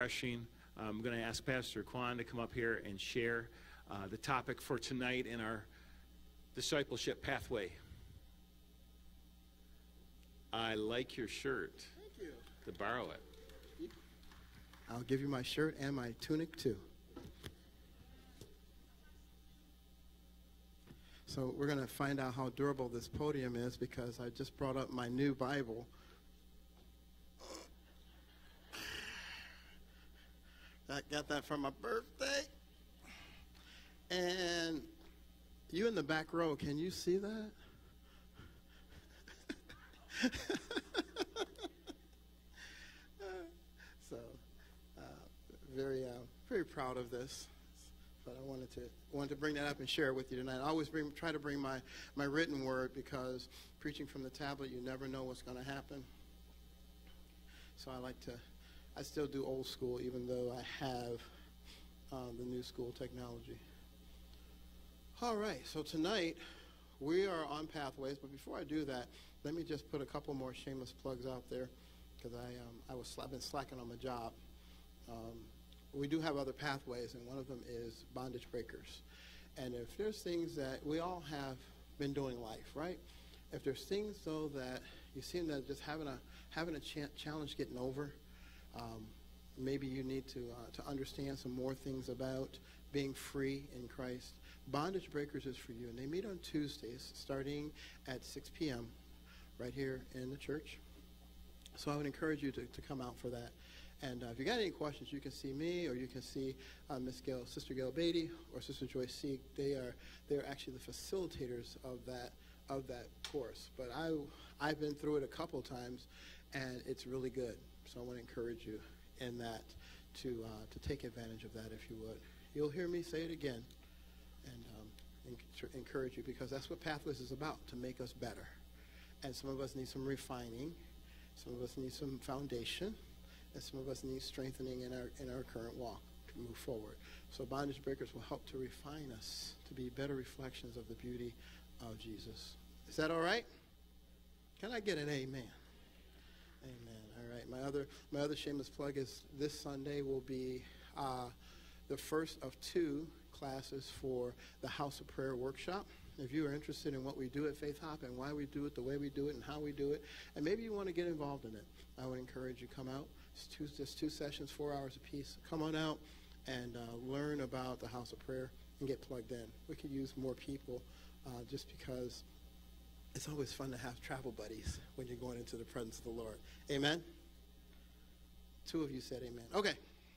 refreshing. I'm going to ask Pastor Kwan to come up here and share the topic for tonight in our discipleship pathway. I like your shirt. Thank you. To borrow it. I'll give you my shirt and my tunic too. So we're going to find out how durable this podium is because I just brought up my new Bible. I got that for my birthday. And you in the back row, can you see that? So, very proud of this. But I wanted to bring that up and share it with you tonight. I always try to bring my written word because preaching from the tablet, you never know what's going to happen. So I still do old school, even though I have the new school technology. All right, so tonight we are on Pathways, but before I do that, let me just put a couple more shameless plugs out there because I've been slacking on my job. We do have other pathways, and one of them is bondage breakers. And if there's things that we all have been doing life, right? If there's things though that you seem that just having a challenge getting over, maybe you need to understand some more things about being free in Christ. Bondage Breakers is for you, and they meet on Tuesdays starting at 6 p.m. right here in the church. So I would encourage you to come out for that. And if you got any questions, you can see me, or you can see Sister Gail Beatty, or Sister Joyce Sieg. They're actually the facilitators of that course. But I've been through it a couple times, and it's really good. So I want to encourage you in that to take advantage of that if you would. You'll hear me say it again, and encourage you because that's what Pathways is about, to make us better. And some of us need some refining, some of us need some foundation, and some of us need strengthening in our current walk to move forward. So Bondage Breakers will help to refine us to be better reflections of the beauty of Jesus. Is that all right? Can I get an amen? Amen. All right. My other shameless plug is this Sunday will be the first of 2 classes for the House of Prayer workshop. If you are interested in what we do at Faith Hop and why we do it, the way we do it, and how we do it, and maybe you want to get involved in it, I would encourage you to come out. It's just 2 sessions, 4 hours apiece. Come on out and learn about the House of Prayer and get plugged in. We could use more people just because it's always fun to have travel buddies when you're going into the presence of the Lord. Amen? 2 of you said amen. Okay.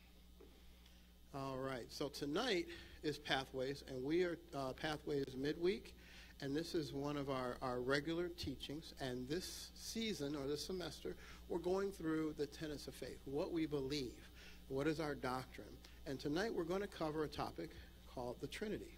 All right. So tonight is Pathways, and we are Pathways Midweek, and this is one of our regular teachings. And this season, or this semester, we're going through the tenets of faith, what we believe, what is our doctrine. And tonight we're going to cover a topic called the Trinity.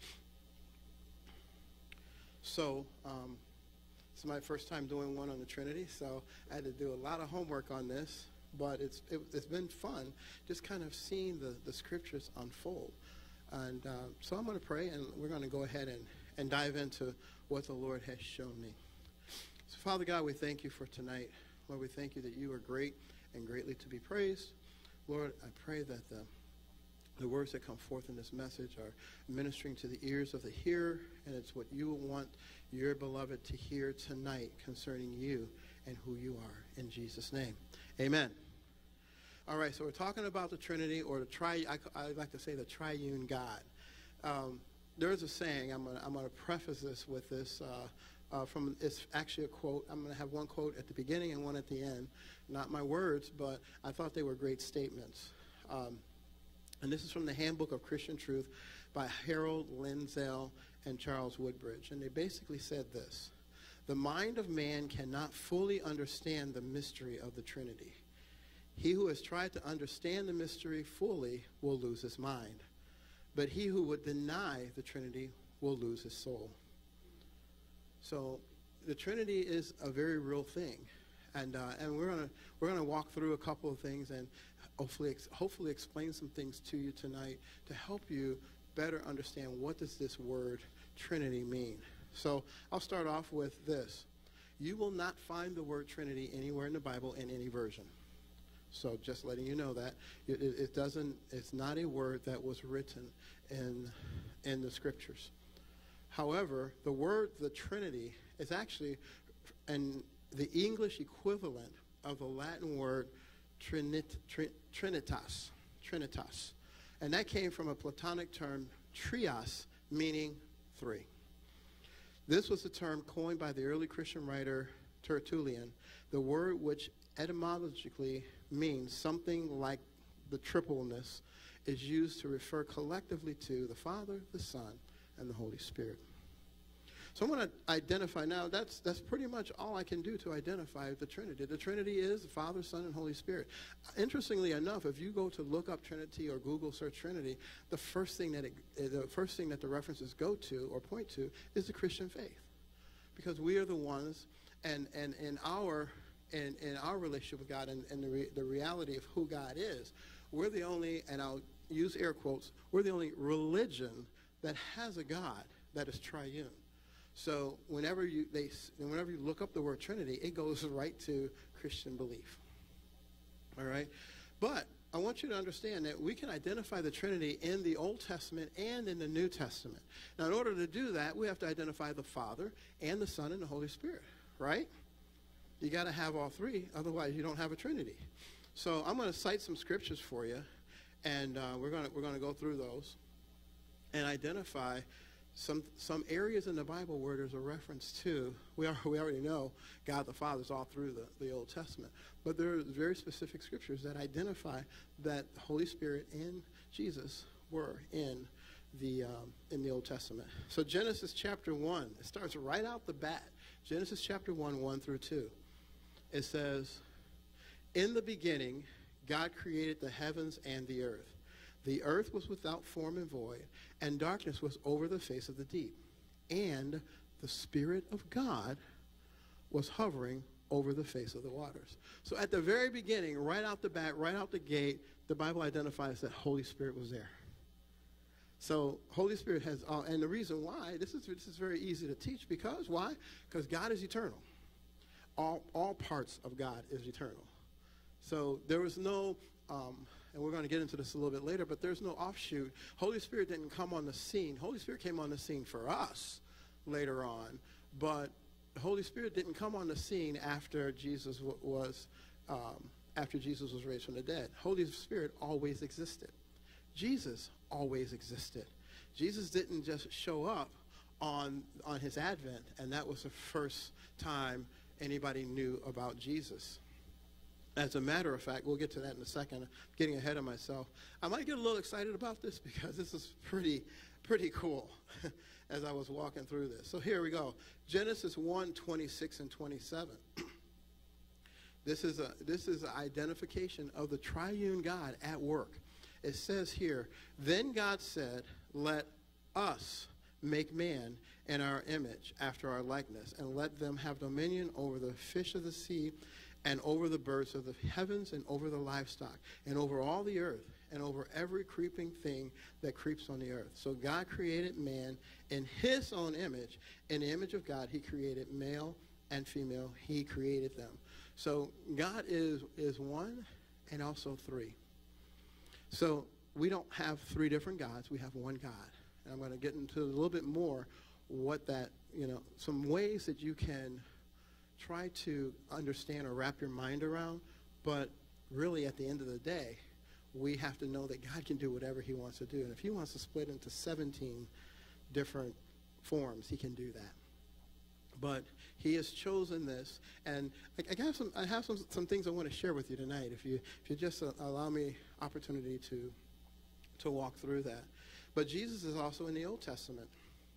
So it's my first time doing one on the Trinity, so I had to do a lot of homework on this, but it's been fun just kind of seeing the scriptures unfold. And so I'm going to pray, and we're going to go ahead and dive into what the Lord has shown me. So Father God, we thank you for tonight. Lord, we thank you that you are great and greatly to be praised. Lord, I pray that the words that come forth in this message are ministering to the ears of the hearer, and it's what you want your beloved to hear tonight concerning you and who you are. In Jesus' name, amen. All right, so we're talking about the Trinity, or I like to say the triune God. There's a saying, I'm going to preface this with this, it's actually a quote. I'm going to have one quote at the beginning and one at the end. Not my words, but I thought they were great statements. And this is from the Handbook of Christian Truth by Harold Lindsell and Charles Woodbridge. And they basically said this: the mind of man cannot fully understand the mystery of the Trinity. He who has tried to understand the mystery fully will lose his mind. But he who would deny the Trinity will lose his soul. So the Trinity is a very real thing. And we're gonna walk through a couple of things and hopefully explain some things to you tonight to help you better understand what does this word Trinity mean. So I'll start off with this. You will not find the word Trinity anywhere in the Bible in any version. So just letting you know that it doesn't. It's not a word that was written in the scriptures. However, the word the Trinity is actually the English equivalent of the Latin word trinitas, and that came from a Platonic term trios, meaning three. This was a term coined by the early Christian writer Tertullian, the word which etymologically means something like the tripleness is used to refer collectively to the Father, the Son, and the Holy Spirit. So I'm going to identify now, that's pretty much all I can do to identify the Trinity. The Trinity is the Father, Son, and Holy Spirit. Interestingly enough, if you go to look up Trinity or Google search Trinity, the first thing that the references go to or point to is the Christian faith. Because we are the ones, and in our relationship with God and the reality of who God is, we're the only, and I'll use air quotes, we're the only religion that has a God that is triune. So whenever you look up the word Trinity, it goes right to Christian belief. All right? But I want you to understand that we can identify the Trinity in the Old Testament and in the New Testament. Now, in order to do that, we have to identify the Father and the Son and the Holy Spirit, right? You got to have all three, otherwise you don't have a Trinity. So I'm going to cite some scriptures for you, and we're going to go through those and identify some areas in the Bible where there's a reference to, we already know God the Father is all through the Old Testament, but there are very specific scriptures that identify that the Holy Spirit and Jesus were in the Old Testament. So Genesis chapter 1, it starts right out the bat. Genesis chapter 1, 1 through 2. It says, "In the beginning, God created the heavens and the earth. The earth was without form and void, and darkness was over the face of the deep. And the Spirit of God was hovering over the face of the waters." So at the very beginning, right out the bat, right out the gate, the Bible identifies that Holy Spirit was there. So Holy Spirit has, and the reason why, this is very easy to teach, because why? Because God is eternal. All parts of God is eternal. So there was no, and we're going to get into this a little bit later, but there's no offshoot. Holy Spirit didn't come on the scene. Holy Spirit came on the scene for us later on, but the Holy Spirit didn't come on the scene after Jesus was raised from the dead. Holy Spirit always existed. Jesus always existed. Jesus didn't just show up on his advent, and that was the first time anybody knew about Jesus. As a matter of fact, we'll get to that in a second. I'm getting ahead of myself. I might get a little excited about this because this is pretty cool as I was walking through this. So here we go. Genesis 1, 26 and 27. This is an identification of the triune God at work. It says here, "Then God said, 'Let us make man in our image, after our likeness, and let them have dominion over the fish of the sea, and over the birds of the heavens, and over the livestock, and over all the earth, and over every creeping thing that creeps on the earth.' So God created man in his own image. In the image of God, he created male and female. He created them." So God is one and also three. So we don't have three different gods. We have one God. And I'm going to get into a little bit more what that, some ways that you can try to understand or wrap your mind around. But really, at the end of the day, we have to know that God can do whatever he wants to do. And if he wants to split into 17 different forms, he can do that. But he has chosen this. And I have some things I want to share with you tonight, if you just allow me opportunity to walk through that. But Jesus is also in the Old Testament.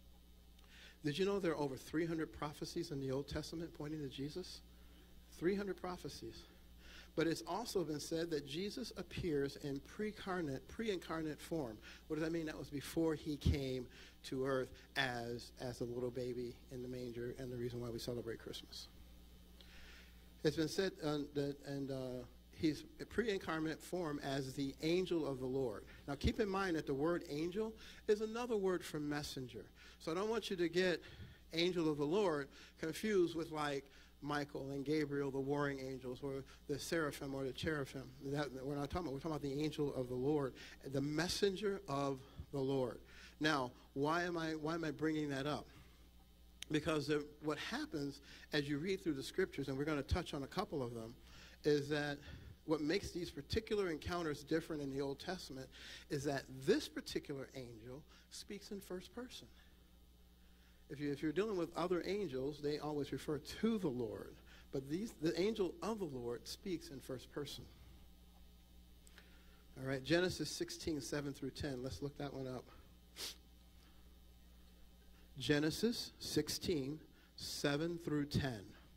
Did you know there are over 300 prophecies in the Old Testament pointing to Jesus? 300 prophecies. But it's also been said that Jesus appears in pre-incarnate form. What does that mean? That was before he came to earth as a little baby in the manger, and the reason why we celebrate Christmas. It's been said that he's a pre-incarnate form as the angel of the Lord. Now keep in mind that the word angel is another word for messenger. So I don't want you to get angel of the Lord confused with like Michael and Gabriel, the warring angels, or the seraphim or the cherubim. We're not talking about. We're talking about the angel of the Lord, the messenger of the Lord. Now, why am I bringing that up? Because what happens as you read through the scriptures, and we're going to touch on a couple of them, is that what makes these particular encounters different in the Old Testament is that this particular angel speaks in first person. If you're dealing with other angels, they always refer to the Lord. But the angel of the Lord speaks in first person. All right, Genesis 16, 7 through 10. Let's look that one up. Genesis 16, 7 through 10.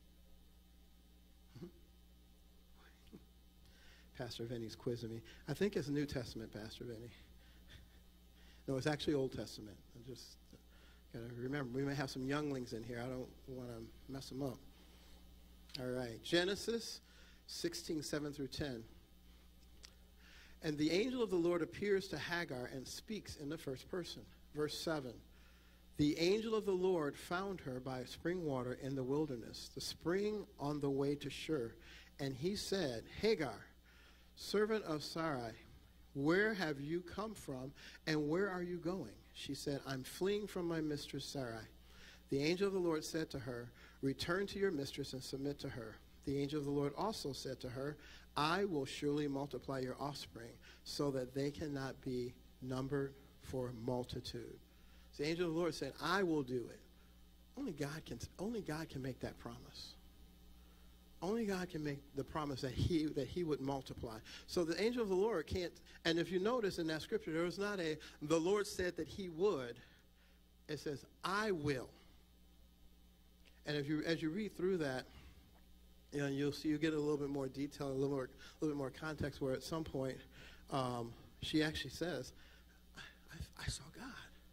Pastor Vinny's quizzing me. I think it's New Testament, Pastor Vinny. No, it's actually Old Testament. I just got to remember, we may have some younglings in here. I don't want to mess them up. All right, Genesis 16, 7 through 10. And the angel of the Lord appears to Hagar and speaks in the first person. Verse 7. The angel of the Lord found her by spring water in the wilderness, the spring on the way to Shur. And he said, Hagar, servant of Sarai, where have you come from, and where are you going? She said, I'm fleeing from my mistress Sarai. The angel of the Lord said to her, return to your mistress and submit to her. The angel of the Lord also said to her, I will surely multiply your offspring, so that they cannot be numbered for multitude. So the angel of the Lord said, I will do it. Only God can make that promise. Only God can make the promise that he would multiply. So the angel of the Lord can't, and if you notice in that scripture, there was not the Lord said that he would. It says, I will. And as you read through that, you'll get a little bit more detail, a little bit more context, where at some point she actually says, I saw God.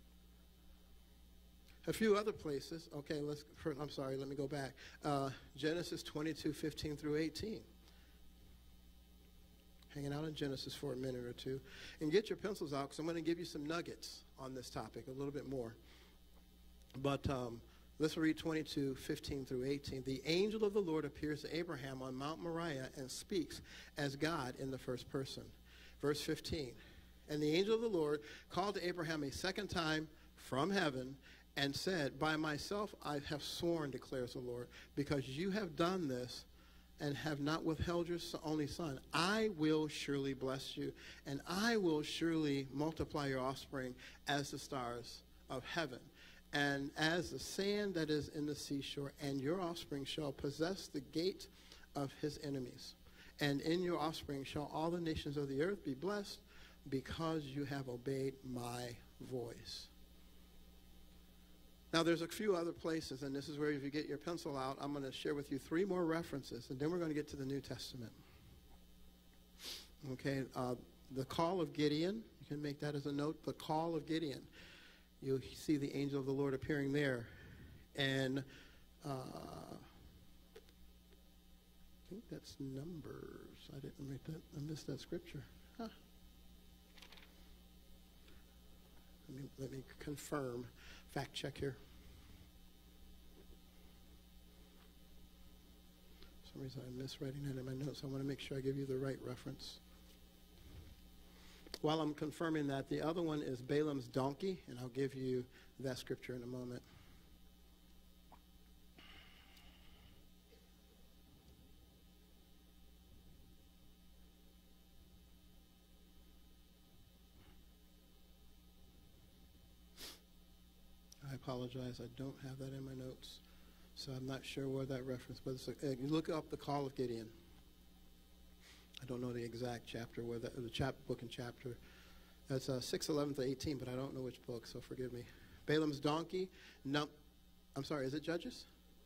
A few other places. Okay, let me go back. Genesis 22, 15 through 18. Hanging out in Genesis for a minute or two. And get your pencils out, because I'm going to give you some nuggets on this topic, a little bit more. But let's read 22, 15 through 18. The angel of the Lord appears to Abraham on Mount Moriah and speaks as God in the first person. Verse 15. And the angel of the Lord called to Abraham a second time from heaven and said, by myself I have sworn, declares the Lord, because you have done this and have not withheld your only son, I will surely bless you, and I will surely multiply your offspring as the stars of heaven, and as the sand that is in the seashore, and your offspring shall possess the gate of his enemies. And in your offspring shall all the nations of the earth be blessed, because you have obeyed my voice. Now, there's a few other places, and this is where, if you get your pencil out, I'm going to share with you 3 more references, and then we're going to get to the New Testament. Okay, the call of Gideon, you can make that as a note, the call of Gideon. You'll see the angel of the Lord appearing there. And I think that's Numbers. I didn't write that. I missed that scripture. Huh. Let me confirm. Fact check here. For some reason I'm miswriting that in my notes. I want to make sure I give you the right reference. While I'm confirming that, the other one is Balaam's donkey, and I'll give you that scripture in a moment. I apologize, I don't have that in my notes, so I'm not sure where that reference, but you look up the call of Gideon. I don't know the exact chapter, where the book and chapter. That's 6:11 to 18, but I don't know which book, so forgive me. Balaam's donkey. No, I'm sorry, is it Judges?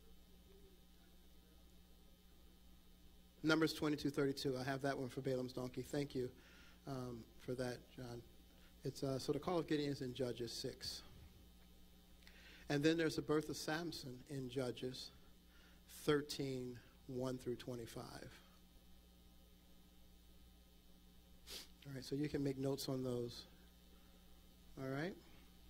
Numbers 22:32. I have that one for Balaam's donkey. Thank you for that, John. It's so the call of Gideon is in Judges 6. And then there's the birth of Samson in Judges 13, 1 through 25. All right, so you can make notes on those. All right?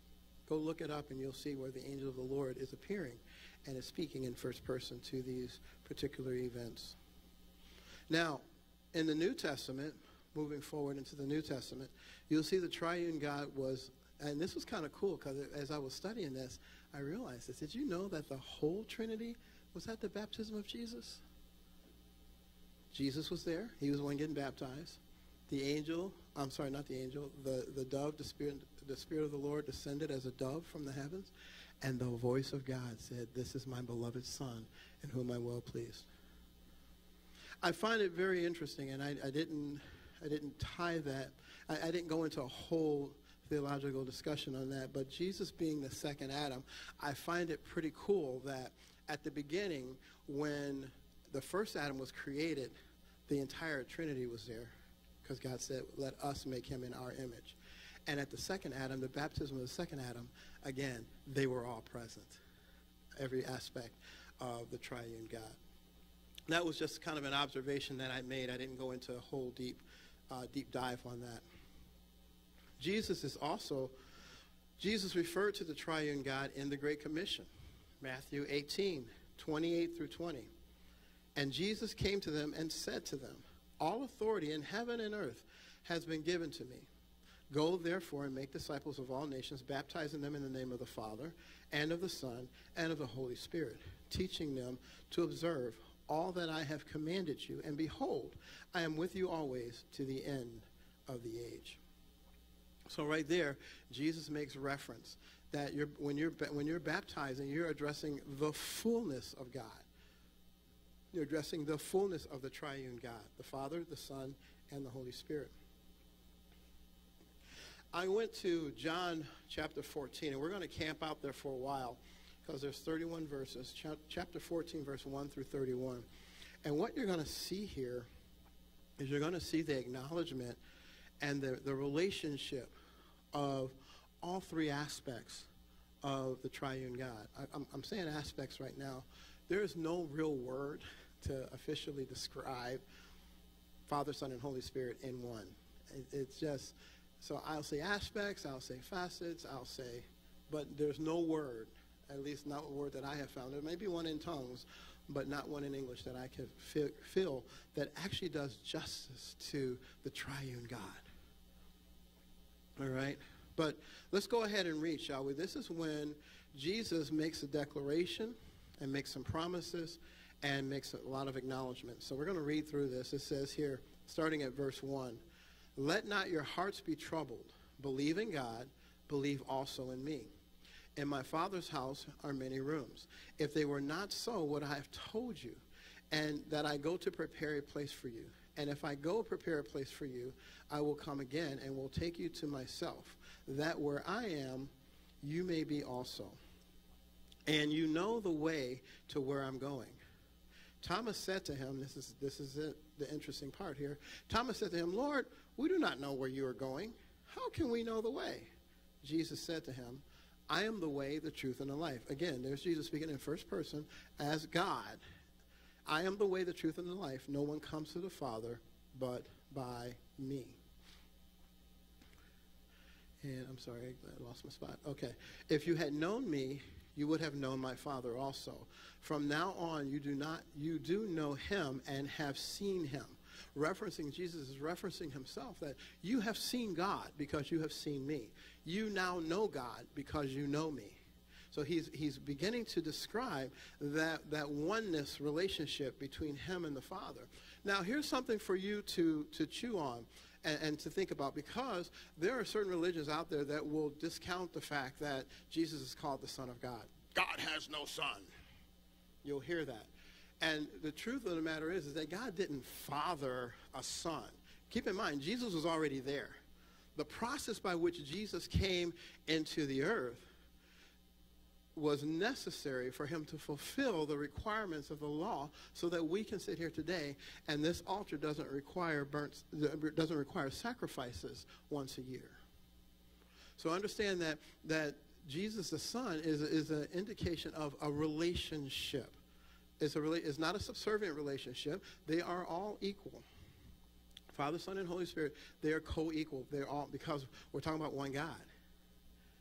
Go look it up and you'll see where the angel of the Lord is appearing and is speaking in first person to these particular events. Now, in the New Testament, moving forward into the New Testament, you'll see the triune God was, and this was kind of cool because as I was studying this, I realized this. Did you know that the whole Trinity was at the baptism of Jesus? Jesus was there. He was the one getting baptized. The angel, I'm sorry, not the angel, the dove, the Spirit of the Lord descended as a dove from the heavens, and the voice of God said, "This is my beloved Son, in whom I'm well pleased." I find it very interesting, and I didn't tie that. I didn't go into a whole theological discussion on that, but Jesus being the second Adam, I find it pretty cool that at the beginning, when the first Adam was created, the entire Trinity was there, because God said, "Let us make him in our image." And at the second Adam, the baptism of the second Adam, again, they were all present, every aspect of the triune God. That was just kind of an observation that I made. I didn't go into a whole deep dive on that. Jesus referred to the triune God in the Great Commission, Matthew 18:28 through 20. And Jesus came to them and said to them, "All authority in heaven and earth has been given to me. Go, therefore, and make disciples of all nations, baptizing them in the name of the Father, and of the Son, and of the Holy Spirit, teaching them to observe all that I have commanded you. And behold, I am with you always to the end of the age." So right there, Jesus makes reference that when you're baptizing, you're addressing the fullness of God. You're addressing the fullness of the triune God, the Father, the Son, and the Holy Spirit. I went to John chapter 14, and we're going to camp out there for a while because there's 31 verses, chapter 14, verse 1 through 31. And what you're going to see here is you're going to see the acknowledgement and the relationship of all three aspects of the triune God. I'm saying aspects right now. There is no real word to officially describe Father, Son, and Holy Spirit in one. It's just, so I'll say aspects, I'll say facets, but there's no word, at least not a word that I have found. There may be one in tongues, but not one in English that I can feel that actually does justice to the triune God. All right? But let's go ahead and read, shall we? This is when Jesus makes a declaration and makes some promises and makes a lot of acknowledgments. So we're going to read through this. It says here, starting at verse 1, "Let not your hearts be troubled. Believe in God. Believe also in me. In my Father's house are many rooms. If they were not so, would I have told you, and that I go to prepare a place for you. And if I go prepare a place for you, I will come again and will take you to myself, that where I am, you may be also. And you know the way to where I'm going." Thomas said to him, this is it, the interesting part here. Thomas said to him, "Lord, we do not know where you are going. How can we know the way?" Jesus said to him, "I am the way, the truth, and the life." Again, there's Jesus speaking in first person as God. "I am the way, the truth, and the life. No one comes to the Father but by me." And I'm sorry, I lost my spot. Okay. "If you had known me, you would have known my Father also. From now on, you do know him and have seen him." Referencing, Jesus is referencing himself, that you have seen God because you have seen me. You now know God because you know me. So he's beginning to describe that oneness relationship between him and the Father. Now, here's something for you to chew on and to think about, because there are certain religions out there that will discount the fact that Jesus is called the Son of God. God has no son. You'll hear that. And the truth of the matter is that God didn't father a son. Keep in mind, Jesus was already there. The process by which Jesus came into the earth was necessary for him to fulfill the requirements of the law so that we can sit here today, and this altar doesn't require sacrifices once a year. So understand that Jesus the Son is an indication of a relationship. It's not a subservient relationship. They are all equal. Father, Son, and Holy Spirit, they are co-equal. They're all, because we're talking about one God.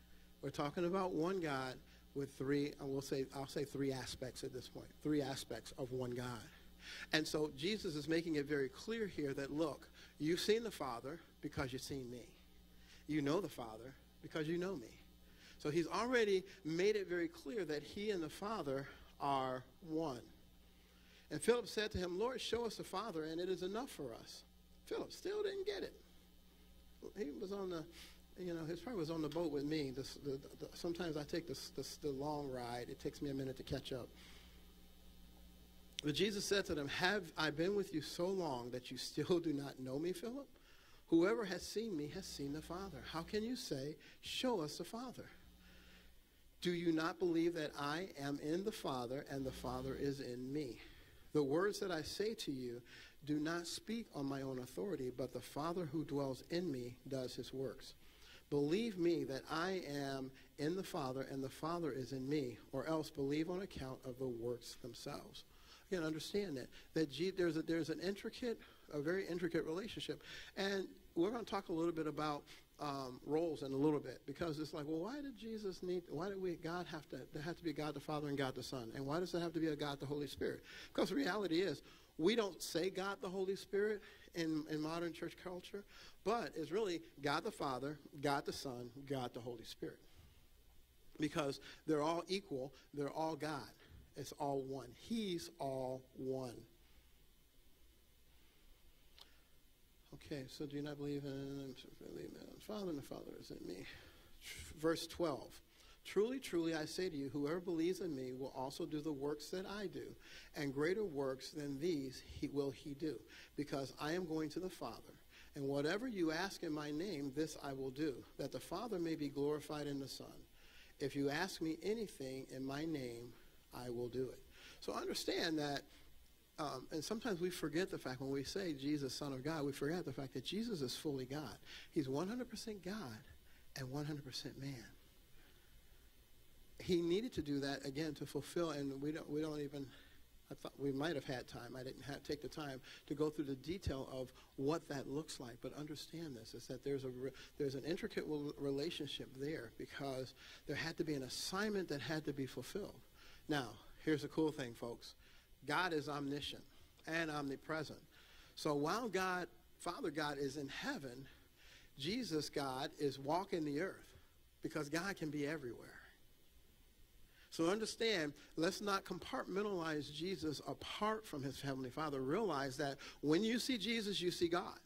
We're talking about one God with I'll say three aspects at this point, three aspects of one God. And so Jesus is making it very clear here that, look, you've seen the Father because you've seen me. You know the Father because you know me. So he's already made it very clear that he and the Father are one. And Philip said to him, Lord, show us the Father, and it is enough for us. Philip still didn't get it. He was on he probably was on the boat with me. Sometimes I take the long ride. It takes me a minute to catch up. But Jesus said to them, have I been with you so long that you still do not know me, Philip? Whoever has seen me has seen the Father. How can you say, show us the Father? Do you not believe that I am in the Father and the Father is in me? The words that I say to you do not speak on my own authority, but the Father who dwells in me does his works. Believe me that I am in the Father and the Father is in me, or else believe on account of the works themselves. You can understand that there's a very intricate relationship. And we're going to talk a little bit about roles in a little bit, because it's like, well, why did God there have to be God the Father and God the Son? And why does there have to be a God the Holy Spirit? Because the reality is, we don't say God the Holy Spirit in modern church culture, but it's really God the Father, God the Son, God the Holy Spirit. Because they're all equal, they're all God. It's all one. He's all one. Okay, so do you not believe in the Father and the Father is in me? Verse 12. Truly, truly, I say to you, whoever believes in me will also do the works that I do, and greater works than these will he do, because I am going to the Father. And whatever you ask in my name, this I will do, that the Father may be glorified in the Son. If you ask me anything in my name, I will do it. So understand that, and sometimes we forget the fact when we say Jesus, Son of God, we forget the fact that Jesus is fully God. He's 100% God and 100% man. He needed to do that, again, to fulfill, and we don't even, I thought we might have had time. I didn't take the time to go through the detail of what that looks like. But understand this, is that there's an intricate relationship there, because there had to be an assignment that had to be fulfilled. Now, here's the cool thing, folks. God is omniscient and omnipresent. So while Father God is in heaven, Jesus, God, is walking the earth, because God can be everywhere. So understand, let's not compartmentalize Jesus apart from his heavenly Father. Realize that when you see Jesus, you see God.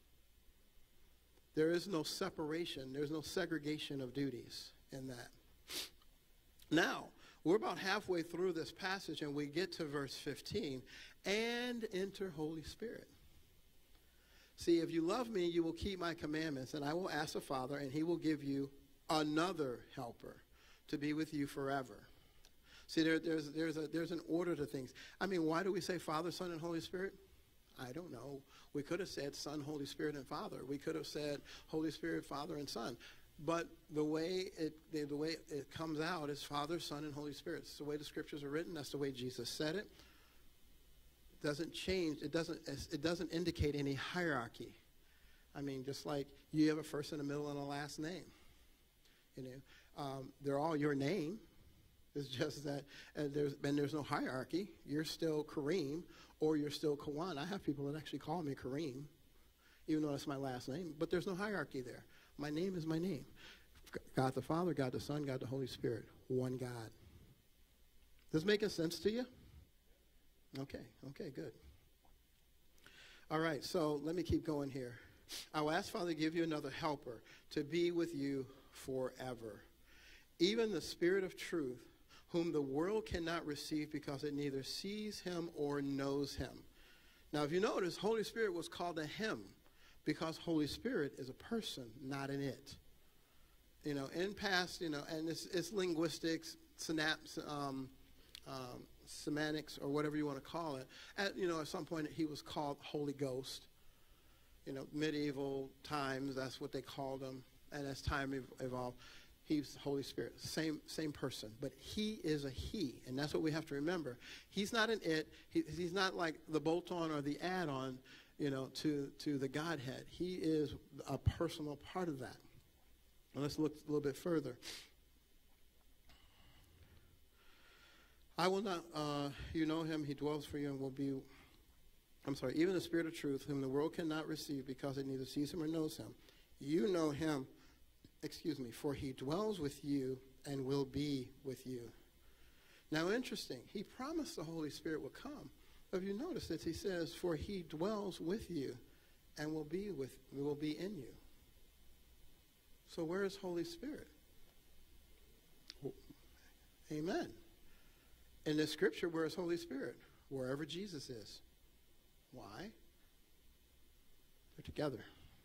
There is no separation. There's no segregation of duties in that. Now, we're about halfway through this passage, and we get to verse 15, and enter Holy Spirit. See, if you love me, you will keep my commandments, and I will ask the Father, and he will give you another helper to be with you forever. See, there's an order to things. I mean, why do we say Father, Son, and Holy Spirit? I don't know. We could have said Son, Holy Spirit, and Father. We could have said Holy Spirit, Father, and Son. But the way it comes out is Father, Son, and Holy Spirit. It's the way the scriptures are written. That's the way Jesus said it. It doesn't change. It doesn't indicate any hierarchy. I mean, just like you have a first and a middle and a last name. They're all your name. It's just that there's no hierarchy. You're still Karriem, or you're still Kawan. I have people that actually call me Karriem, even though that's my last name. But there's no hierarchy there. My name is my name. God the Father, God the Son, God the Holy Spirit. One God. This making sense to you? Okay, good. All right, so let me keep going here. I will ask Father to give you another helper to be with you forever. Even the Spirit of truth, whom the world cannot receive because it neither sees him or knows him. Now, if you notice, Holy Spirit was called a him, because Holy Spirit is a person, not an it. In past, and it's linguistics, semantics, or whatever you want to call it. At some point he was called Holy Ghost. Medieval times, that's what they called him. And as time evolved, he's the Holy Spirit, same person, but he is a he, and that's what we have to remember. He's not an it. He's not like the bolt-on or the add-on, to the Godhead. He is a personal part of that. And let's look a little bit further. I will not, you know him, he dwells for you and will be, even the Spirit of truth, whom the world cannot receive because it neither sees him or knows him. You know him, for he dwells with you and will be with you. Now, interesting, he promised the Holy Spirit will come. But if you notice that he says, for he dwells with you and will be in you. So where is Holy Spirit? Amen. In the scripture, where is Holy Spirit? Wherever Jesus is. Why? They're together.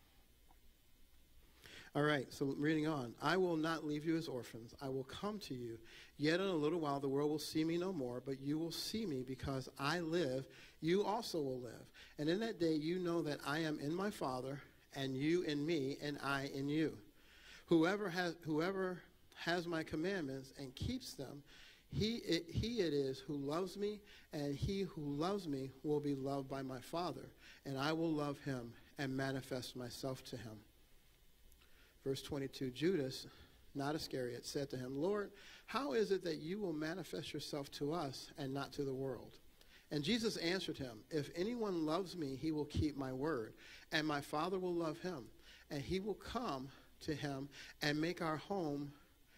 All right, so reading on. I will not leave you as orphans. I will come to you. Yet in a little while the world will see me no more, but you will see me because I live. You also will live. And in that day you know that I am in my Father, and you in me, and I in you. Whoever has my commandments and keeps them, he it is who loves me, and he who loves me will be loved by my Father, and I will love him and manifest myself to him. Verse 22, Judas, not Iscariot, said to him, Lord, how is it that you will manifest yourself to us and not to the world? And Jesus answered him, if anyone loves me, he will keep my word, and my Father will love him, and he will come to him and make our home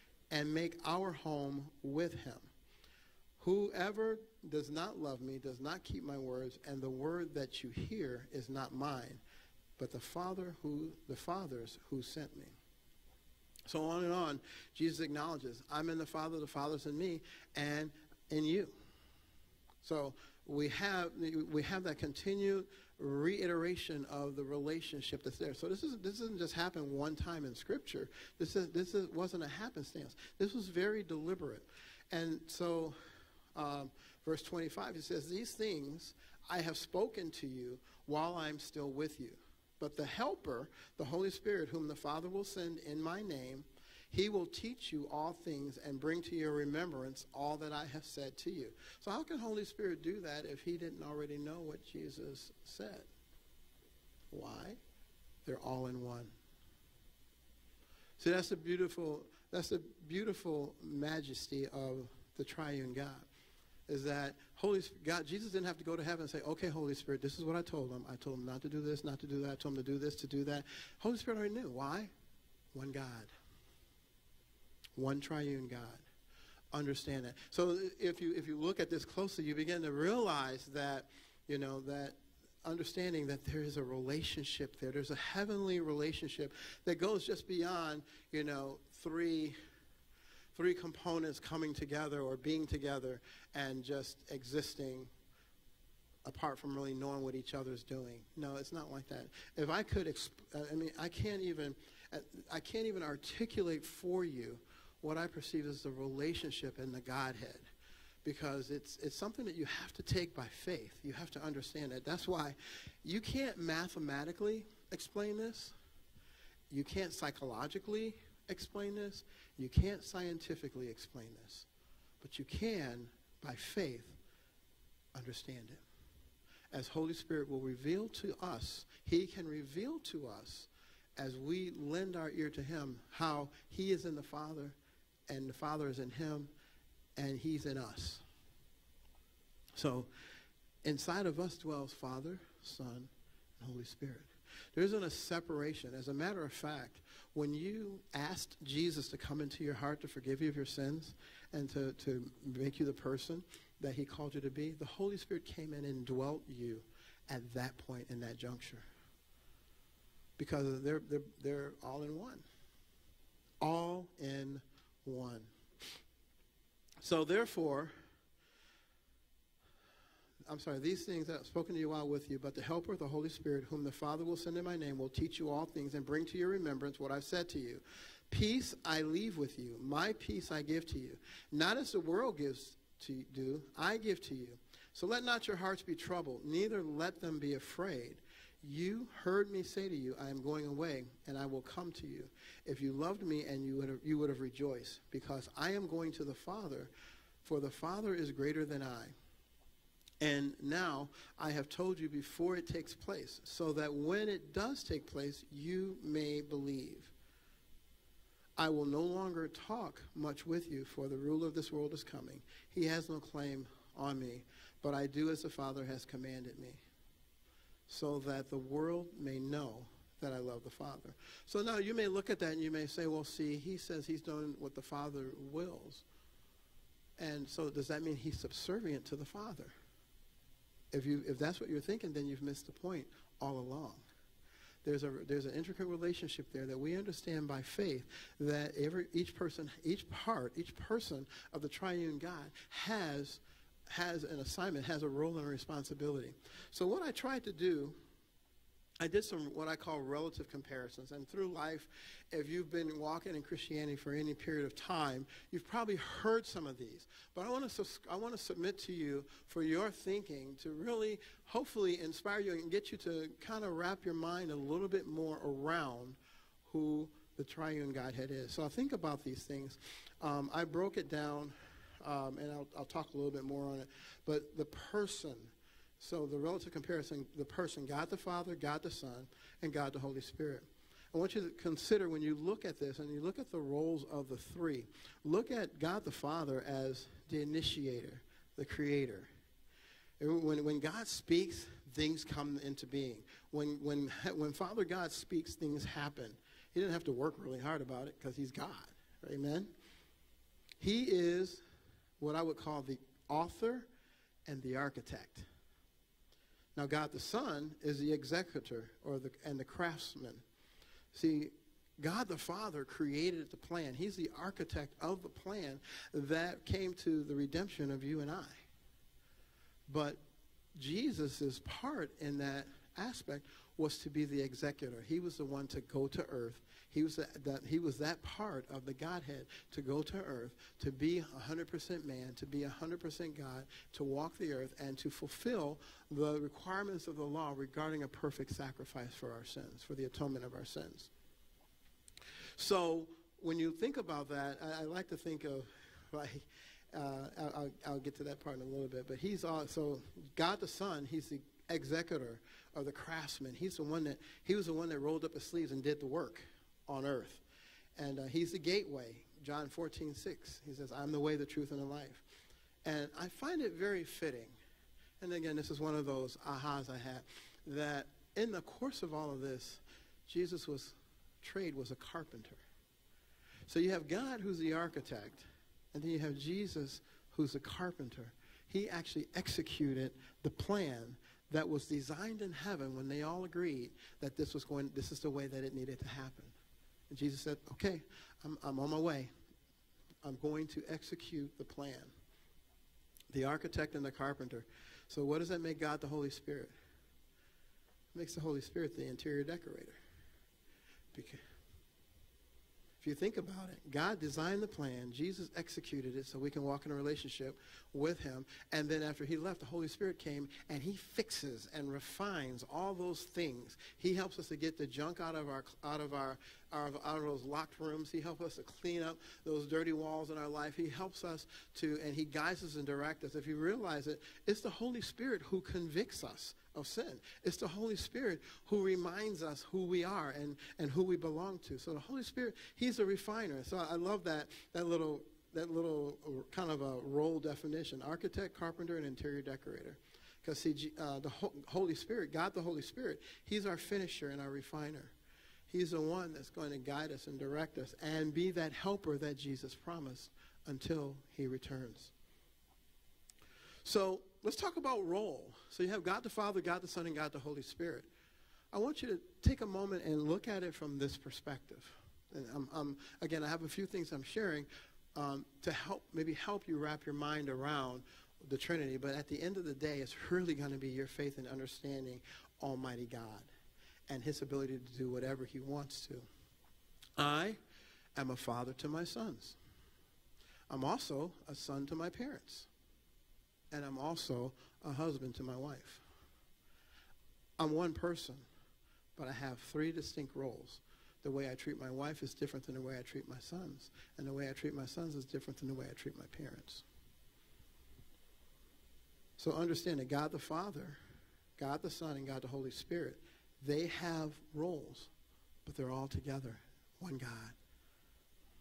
with him. Whoever does not love me does not keep my words, and the word that you hear is not mine, but the Father's who sent me. So on and on, Jesus acknowledges, I'm in the Father's in me, and in you. So we have that continued reiteration of the relationship that's there. So this doesn't just happen one time in Scripture. This wasn't a happenstance. This was very deliberate. And so verse 25, it says, these things I have spoken to you while I'm still with you. But the Helper, the Holy Spirit, whom the Father will send in my name, he will teach you all things and bring to your remembrance all that I have said to you. So how can Holy Spirit do that if he didn't already know what Jesus said? Why? They're all in one. So that's the beautiful majesty of the triune God. Is that God, Jesus didn't have to go to heaven and say, okay, Holy Spirit, this is what I told him. I told him not to do this, not to do that. I told him to do this, to do that. Holy Spirit already knew. Why? One God. One triune God. Understand that. So if you look at this closely, you begin to realize that, that understanding that there is a relationship there. There's a heavenly relationship that goes just beyond, three components coming together or being together and just existing apart from really knowing what each other's doing. No, it's not like that. If I could, I can't even articulate for you what I perceive as the relationship in the Godhead, because it's something that you have to take by faith. You have to understand it. That's why you can't mathematically explain this. You can't psychologically explain this. You can't scientifically explain this. But you can, by faith, understand it. As Holy Spirit will reveal to us, he can reveal to us as we lend our ear to him how he is in the Father and the Father is in him and he's in us. So inside of us dwells Father, Son, and Holy Spirit. There isn't a separation. As a matter of fact, when you asked Jesus to come into your heart to forgive you of your sins and to make you the person that he called you to be, the Holy Spirit came in and dwelt you at that point in that juncture. Because they're all in one. All in one. So therefore, these things that I've spoken to you while with you, but the Helper, the Holy Spirit, whom the Father will send in my name, will teach you all things and bring to your remembrance what I've said to you. Peace I leave with you. My peace I give to you. Not as the world gives to you, I give to you. So let not your hearts be troubled, neither let them be afraid. You heard me say to you, I am going away, and I will come to you. If you loved me, and you would have rejoiced, because I am going to the Father, for the Father is greater than I. And now I have told you before it takes place, so that when it does take place, you may believe. I will no longer talk much with you, for the ruler of this world is coming. He has no claim on me, but I do as the Father has commanded me, so that the world may know that I love the Father. So now you may look at that and you may say, well, see, he says he's doing what the Father wills. And so does that mean he's subservient to the Father? If that's what you're thinking, then you've missed the point all along. There's an intricate relationship there that we understand by faith, that each person of the triune God has an assignment, has a role and a responsibility. So what I tried to do, I did some what I call relative comparisons. And through life, if you've been walking in Christianity for any period of time, you've probably heard some of these. But I want to submit to you for your thinking to really, hopefully, inspire you and get you to kind of wrap your mind a little bit more around who the triune Godhead is. So I think about these things. I broke it down, and I'll talk a little bit more on it. But the person. So the relative comparison, the person, God the Father, God the Son, and God the Holy Spirit. I want you to consider when you look at this and you look at the roles of the three, look at God the Father as the initiator, the creator. When God speaks, things come into being. When Father God speaks, things happen. He didn't have to work really hard about it because he's God. Amen? He is what I would call the author and the architect. Now, God the Son is the executor and the craftsman. See, God the Father created the plan. He's the architect of the plan that came to the redemption of you and I. But Jesus' part in that aspect was to be the executor. He was the one to go to earth. He was that part of the Godhead to go to earth, to be 100% man, to be 100% God, to walk the earth, and to fulfill the requirements of the law regarding a perfect sacrifice for our sins, for the atonement of our sins. So when you think about that, I like to think of, like, I'll get to that part in a little bit, but so God the Son, he's the executor of the craftsman. He was the one that rolled up his sleeves and did the work on earth. And he's the gateway. John 14:6. He says, I'm the way, the truth, and the life. And I find it very fitting. And again, this is one of those ahas I had, that in the course of all of this, Jesus was a carpenter. So you have God who's the architect, and then you have Jesus who's the carpenter. He actually executed the plan that was designed in heaven when they all agreed that this is the way that it needed to happen. And Jesus said, okay, I'm on my way. I'm going to execute the plan. The architect and the carpenter. So what does that make God the Holy Spirit? It makes the Holy Spirit the interior decorator. Because if you think about it, God designed the plan. Jesus executed it so we can walk in a relationship with him. And then after he left, the Holy Spirit came and he fixes and refines all those things. He helps us to get the junk out of those locked rooms. He helps us to clean up those dirty walls in our life. He helps us and he guides us and directs us. If you realize it, it's the Holy Spirit who convicts us of sin. It's the Holy Spirit who reminds us who we are and who we belong to. So the Holy Spirit, he's a refiner. So I love that little kind of a role definition: architect, carpenter, and interior decorator. Because see, the Holy Spirit, God the Holy Spirit, he's our finisher and our refiner. He's the one that's going to guide us and direct us and be that helper that Jesus promised until he returns. So let's talk about role. So you have God the Father, God the Son, and God the Holy Spirit. I want you to take a moment and look at it from this perspective. And again, I have a few things I'm sharing to help you wrap your mind around the Trinity. But at the end of the day, it's really going to be your faith and understanding Almighty God and his ability to do whatever he wants to. I am a father to my sons. I'm also a son to my parents. And I'm also a husband to my wife. I'm one person, but I have three distinct roles. The way I treat my wife is different than the way I treat my sons. And the way I treat my sons is different than the way I treat my parents. So understand that God the Father, God the Son, and God the Holy Spirit, they have roles, but they're all together. One God,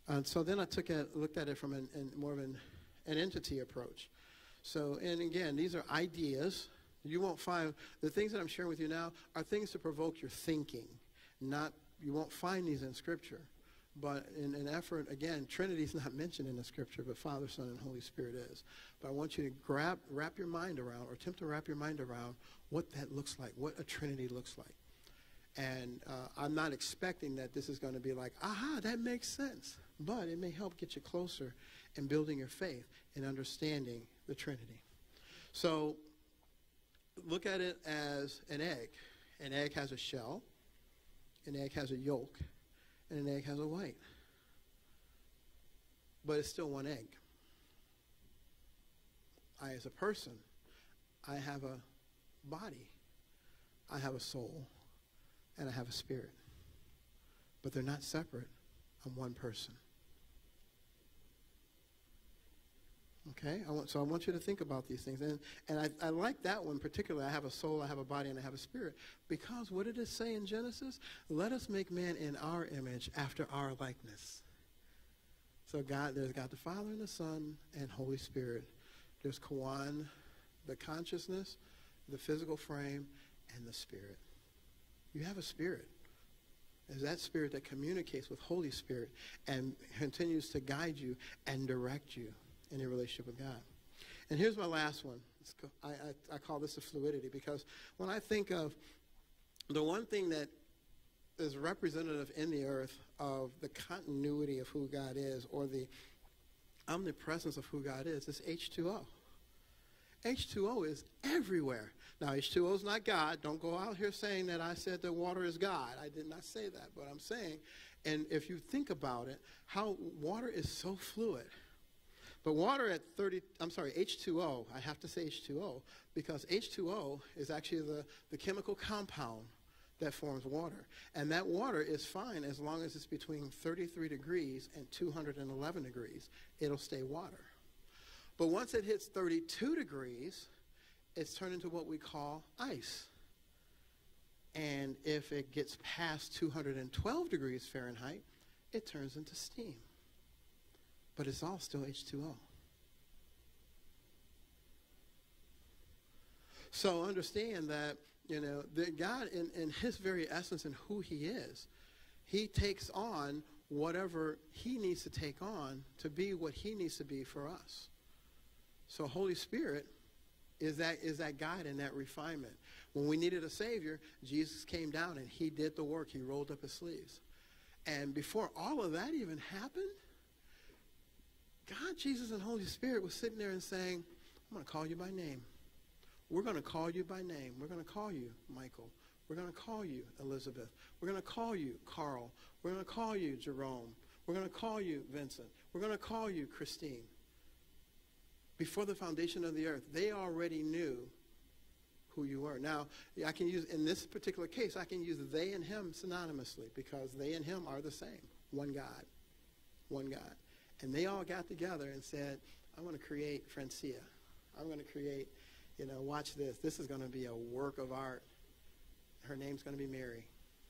So then I looked at it from more of an entity approach. So, and again, these are ideas. You won't find, the things that I'm sharing with you now are things to provoke your thinking. You won't find these in Scripture. But in an effort, again, Trinity is not mentioned in the Scripture, but Father, Son, and Holy Spirit is. But I want you to wrap your mind around, or attempt to wrap your mind around what that looks like, what a Trinity looks like. And I'm not expecting that this is going to be like, aha, that makes sense. But it may help get you closer in building your faith and understanding the Trinity. So look at it as an egg. An egg has a shell, an egg has a yolk, and an egg has a white. But it's still one egg. I, as a person, I have a body, I have a soul, and I have a spirit. But they're not separate. I'm one person. Okay? So I want you to think about these things. And I like that one particularly. I have a soul, I have a body, and I have a spirit. Because what did it say in Genesis? Let us make man in our image after our likeness. So there's God the Father and the Son and Holy Spirit. There's Kawan, the consciousness, the physical frame, and the spirit. You have a spirit. It's that spirit that communicates with Holy Spirit and continues to guide you and direct you in your relationship with God. And here's my last one. I call this the fluidity, because when I think of the one thing that is representative in the earth of the continuity of who God is, or the omnipresence of who God is H2O. H2O is everywhere. Now, H2O is not God. Don't go out here saying that I said that water is God. I did not say that, but I'm saying, and if you think about it, how water is so fluid. But water at H2O, I have to say H2O, because H2O is actually the chemical compound that forms water. And that water is fine as long as it's between 33 degrees and 211 degrees. It'll stay water. But once it hits 32 degrees, it's turned into what we call ice. And if it gets past 212 degrees Fahrenheit, it turns into steam. But it's all still H2O. So understand that, that God in his very essence and who he is, he takes on whatever he needs to take on to be what he needs to be for us. So Holy Spirit is that guide and that refinement. When we needed a Savior, Jesus came down and he did the work. He rolled up his sleeves. And before all of that even happened, God, Jesus, and Holy Spirit was sitting there and saying, I'm going to call you by name. We're going to call you by name. We're going to call you Michael. We're going to call you Elizabeth. We're going to call you Carl. We're going to call you Jerome. We're going to call you Vincent. We're going to call you Christine. Before the foundation of the earth, they already knew who you were. Now, I can use, in this particular case, I can use they and him synonymously, because they and him are the same. One God. One God. And they all got together and said, I'm going to create Francia. I'm going to create, watch this. This is going to be a work of art. Her name's going to be Mary.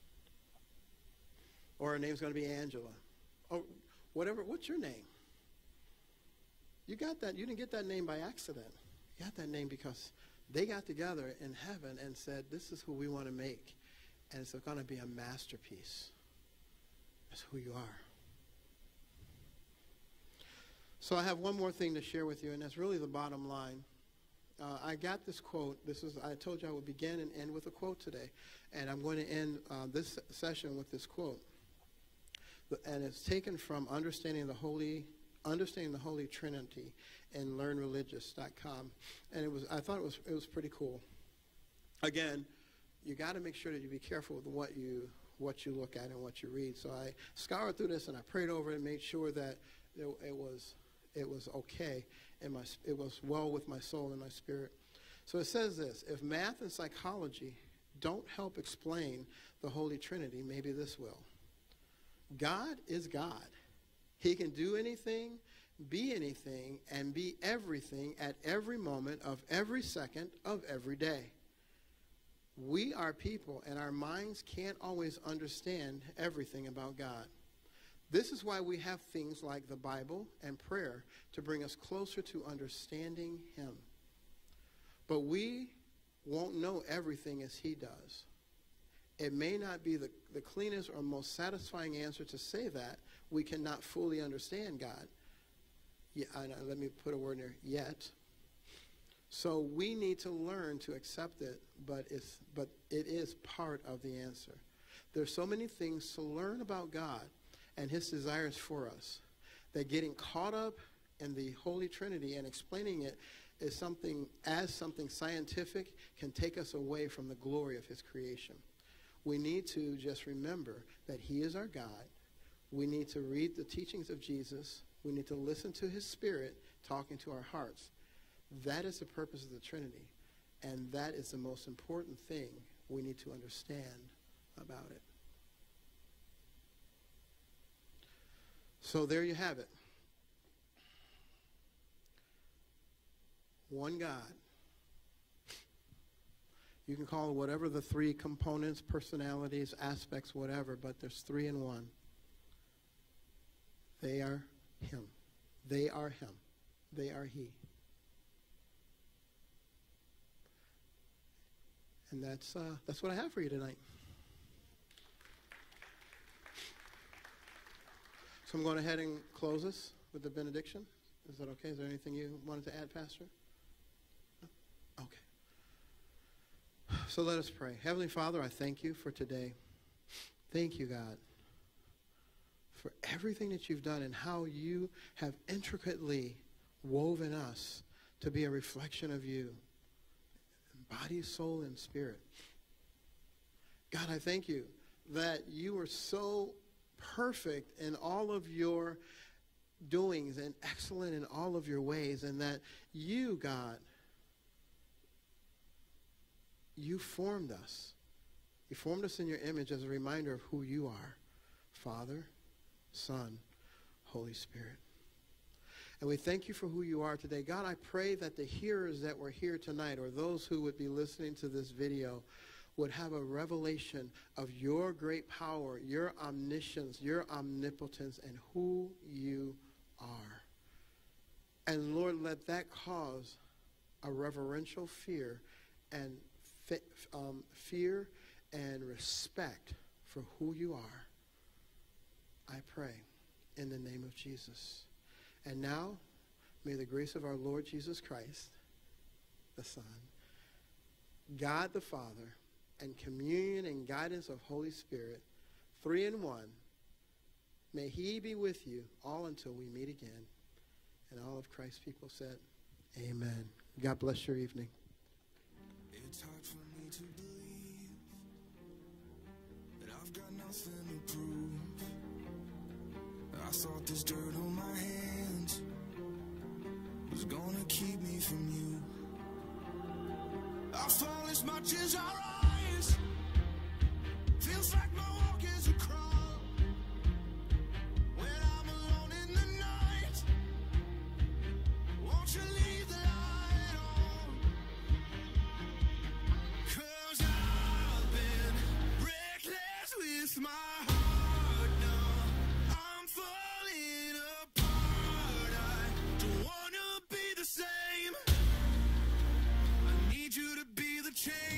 Or her name's going to be Angela. Or whatever. What's your name? You got that. You didn't get that name by accident. You got that name because they got together in heaven and said, this is who we want to make. And it's going to be a masterpiece. That's who you are. So I have one more thing to share with you, and that's really the bottom line. I got this quote. I told you I would begin and end with a quote today. And I'm going to end this session with this quote. And it's taken from Understanding the Holy Trinity in learnreligious.com. And I thought it was pretty cool. Again, you got to make sure that you be careful with what you look at and what you read. So I scoured through this and I prayed over it and made sure that it was okay and it was well with my soul and my spirit. So it says this: if math and psychology don't help explain the Holy Trinity, maybe this will. God is God. He can do anything, be anything, and be everything at every moment of every second of every day. We are people, and our minds can't always understand everything about God. This is why we have things like the Bible and prayer to bring us closer to understanding him. But we won't know everything as he does. It may not be the cleanest or most satisfying answer to say that we cannot fully understand God. Yeah, let me put a word in there, yet. So we need to learn to accept it, but it is part of the answer. There's so many things to learn about God and his desires for us that getting caught up in the Holy Trinity and explaining it is something scientific can take us away from the glory of his creation. We need to just remember that he is our God. We need to read the teachings of Jesus. We need to listen to his Spirit talking to our hearts. That is the purpose of the Trinity, and that is the most important thing we need to understand about it. So there you have it. One God. You can call it whatever the three components, personalities, aspects, whatever, but there's three in one. They are him. They are him. They are he. And that's what I have for you tonight. So I'm going ahead and close us with the benediction. Is that okay? Is there anything you wanted to add, Pastor? No? Okay. So let us pray. Heavenly Father, I thank you for today. Thank you, God, for everything that you've done and how you have intricately woven us to be a reflection of you. Body, soul, and spirit. God, I thank you that you are so perfect in all of your doings and excellent in all of your ways, and that you, God, you formed us. You formed us in your image as a reminder of who you are, Father, Son, Holy Spirit. And we thank you for who you are today. God, I pray that the hearers that were here tonight, or those who would be listening to this video, would have a revelation of your great power, your omniscience, your omnipotence, and who you are. And Lord, let that cause a reverential fear and respect for who you are. I pray in the name of Jesus. And now, may the grace of our Lord Jesus Christ, the Son, God the Father, and communion and guidance of Holy Spirit, 3 in 1, may he be with you all until we meet again. And all of Christ's people said, amen. God bless your evening. It's hard for me to believe that I've got nothing to prove. I thought this dirt on my hands was gonna keep me from you. I fall as much as I rise. Feels like my walk is a crawl. When I'm alone in the night, won't you leave the light on? 'Cause I've been reckless with my heart now. I'm falling apart. I don't wanna be the same. I need you to be the change.